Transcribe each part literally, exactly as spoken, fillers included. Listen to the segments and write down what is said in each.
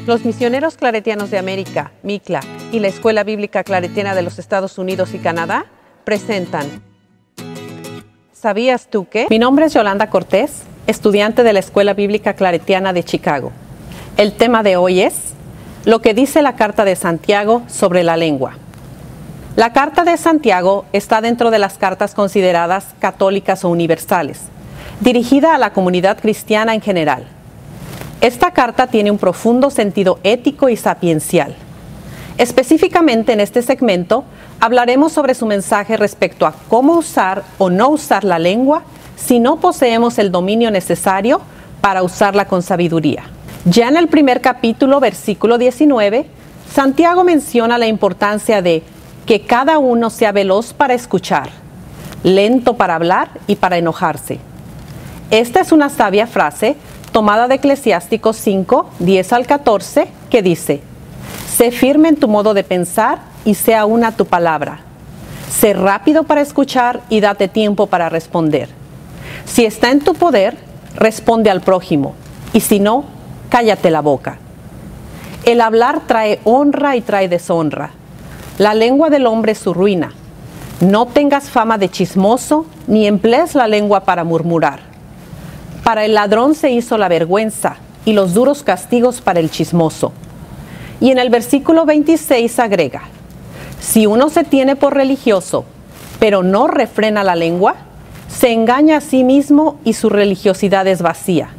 Los Misioneros Claretianos de América, MICLA, y la Escuela Bíblica Claretiana de los Estados Unidos y Canadá presentan ¿Sabías tú qué? Mi nombre es Yolanda Cortés, estudiante de la Escuela Bíblica Claretiana de Chicago. El tema de hoy es lo que dice la Carta de Santiago sobre la lengua. La Carta de Santiago está dentro de las cartas consideradas católicas o universales, dirigida a la comunidad cristiana en general. Esta carta tiene un profundo sentido ético y sapiencial. Específicamente en este segmento, hablaremos sobre su mensaje respecto a cómo usar o no usar la lengua si no poseemos el dominio necesario para usarla con sabiduría. Ya en el primer capítulo, versículo diecinueve, Santiago menciona la importancia de que cada uno sea veloz para escuchar, lento para hablar y para enojarse. Esta es una sabia frase tomada de Eclesiásticos cinco, diez al catorce, que dice: sé firme en tu modo de pensar y sea una tu palabra. Sé rápido para escuchar y date tiempo para responder. Si está en tu poder, responde al prójimo, y si no, cállate la boca. El hablar trae honra y trae deshonra. La lengua del hombre es su ruina. No tengas fama de chismoso, ni emplees la lengua para murmurar. Para el ladrón se hizo la vergüenza, y los duros castigos para el chismoso. Y en el versículo veintiséis agrega: si uno se tiene por religioso, pero no refrena la lengua, se engaña a sí mismo y su religiosidad es vacía.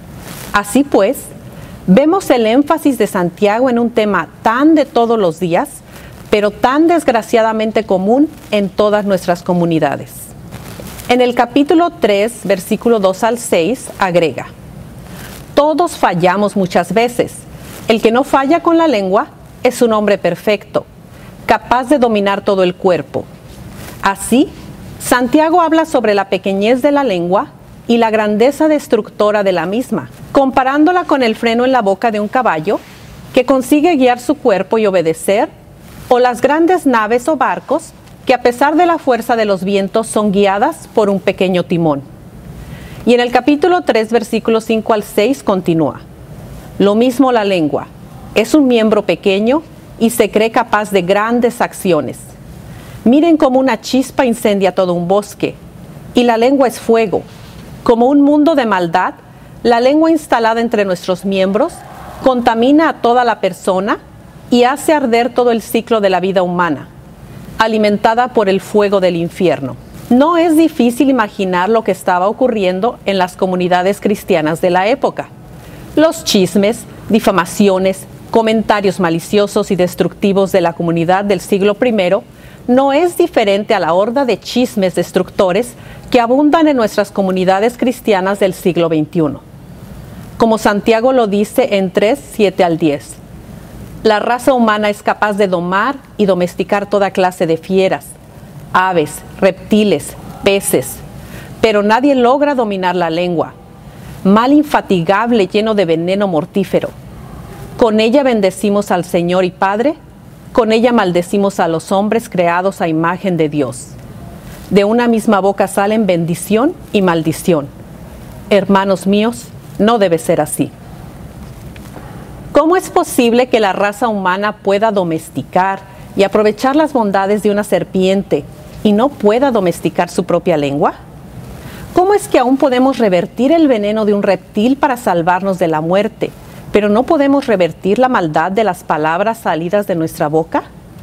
Así pues, vemos el énfasis de Santiago en un tema tan de todos los días, pero tan desgraciadamente común en todas nuestras comunidades. En el capítulo tres, versículo dos al seis, agrega: todos fallamos muchas veces. El que no falla con la lengua es un hombre perfecto, capaz de dominar todo el cuerpo. Así, Santiago habla sobre la pequeñez de la lengua y la grandeza destructora de la misma, comparándola con el freno en la boca de un caballo que consigue guiar su cuerpo y obedecer, o las grandes naves o barcos que a pesar de la fuerza de los vientos son guiadas por un pequeño timón. Y en el capítulo tres, versículos cinco al seis continúa: lo mismo la lengua, es un miembro pequeño y se cree capaz de grandes acciones. Miren cómo una chispa incendia todo un bosque, y la lengua es fuego. Como un mundo de maldad, la lengua instalada entre nuestros miembros contamina a toda la persona y hace arder todo el ciclo de la vida humana, alimentada por el fuego del infierno. No es difícil imaginar lo que estaba ocurriendo en las comunidades cristianas de la época. Los chismes, difamaciones, comentarios maliciosos y destructivos de la comunidad del siglo primero no es diferente a la horda de chismes destructores que abundan en nuestras comunidades cristianas del siglo veintiuno. Como Santiago lo dice en tres, siete al diez. La raza humana es capaz de domar y domesticar toda clase de fieras, aves, reptiles, peces, pero nadie logra dominar la lengua, mal infatigable lleno de veneno mortífero. Con ella bendecimos al Señor y Padre, con ella maldecimos a los hombres creados a imagen de Dios. De una misma boca salen bendición y maldición. Hermanos míos, no debe ser así. ¿Cómo es posible que la raza humana pueda domesticar y aprovechar las bondades de una serpiente y no pueda domesticar su propia lengua? ¿Cómo es que aún podemos revertir el veneno de un reptil para salvarnos de la muerte, pero no podemos revertir la maldad de las palabras salidas de nuestra boca?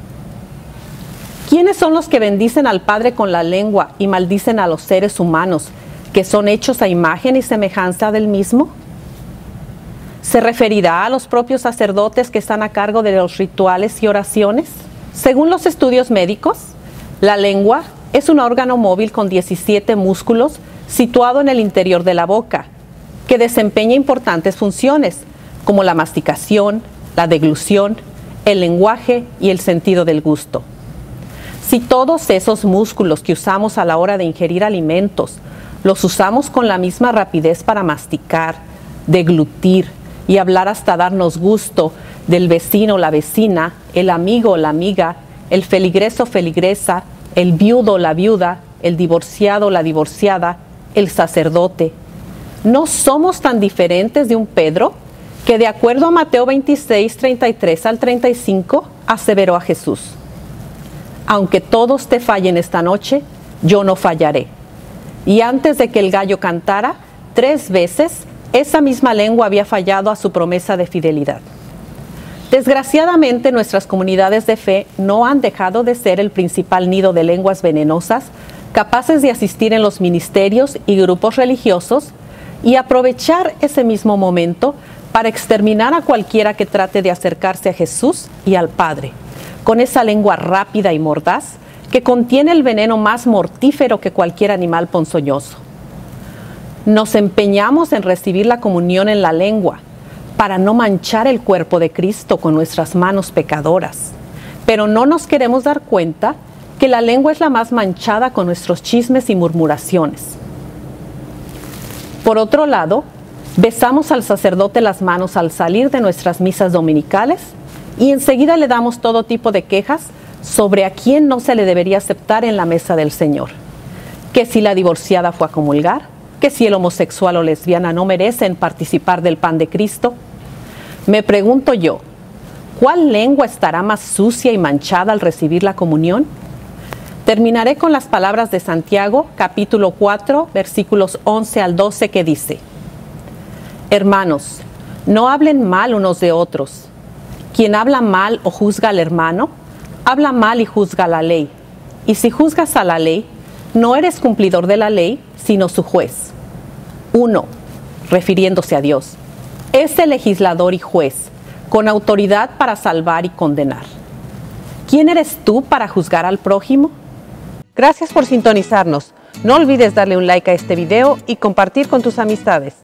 ¿Quiénes son los que bendicen al Padre con la lengua y maldicen a los seres humanos, que son hechos a imagen y semejanza del mismo? ¿Se referirá a los propios sacerdotes que están a cargo de los rituales y oraciones? Según los estudios médicos, la lengua es un órgano móvil con diecisiete músculos situado en el interior de la boca, que desempeña importantes funciones, como la masticación, la deglución, el lenguaje y el sentido del gusto. Si todos esos músculos que usamos a la hora de ingerir alimentos los usamos con la misma rapidez para masticar, deglutir y hablar hasta darnos gusto del vecino o la vecina, el amigo o la amiga, el feligreso o feligresa, el viudo o la viuda, el divorciado o la divorciada, el sacerdote, ¿no somos tan diferentes de un Pedro que de acuerdo a Mateo veintiséis, treinta y tres al treinta y cinco, aseveró a Jesús: aunque todos te fallen esta noche, yo no fallaré. Y antes de que el gallo cantara, tres veces, esa misma lengua había fallado a su promesa de fidelidad. Desgraciadamente, nuestras comunidades de fe no han dejado de ser el principal nido de lenguas venenosas, capaces de asistir en los ministerios y grupos religiosos y aprovechar ese mismo momento para exterminar a cualquiera que trate de acercarse a Jesús y al Padre, con esa lengua rápida y mordaz que contiene el veneno más mortífero que cualquier animal ponzoñoso. Nos empeñamos en recibir la comunión en la lengua para no manchar el cuerpo de Cristo con nuestras manos pecadoras, pero no nos queremos dar cuenta que la lengua es la más manchada con nuestros chismes y murmuraciones. Por otro lado, besamos al sacerdote las manos al salir de nuestras misas dominicales y enseguida le damos todo tipo de quejas sobre a quién no se le debería aceptar en la mesa del Señor. Que si la divorciada fue a comulgar, que si el homosexual o lesbiana no merecen participar del pan de Cristo. Me pregunto yo, ¿cuál lengua estará más sucia y manchada al recibir la comunión? Terminaré con las palabras de Santiago, capítulo cuatro, versículos once al doce, que dice: hermanos, no hablen mal unos de otros. Quien habla mal o juzga al hermano, habla mal y juzga a la ley. Y si juzgas a la ley, no eres cumplidor de la ley, sino su juez. Uno, refiriéndose a Dios, es el legislador y juez, con autoridad para salvar y condenar. ¿Quién eres tú para juzgar al prójimo? Gracias por sintonizarnos. No olvides darle un like a este video y compartir con tus amistades.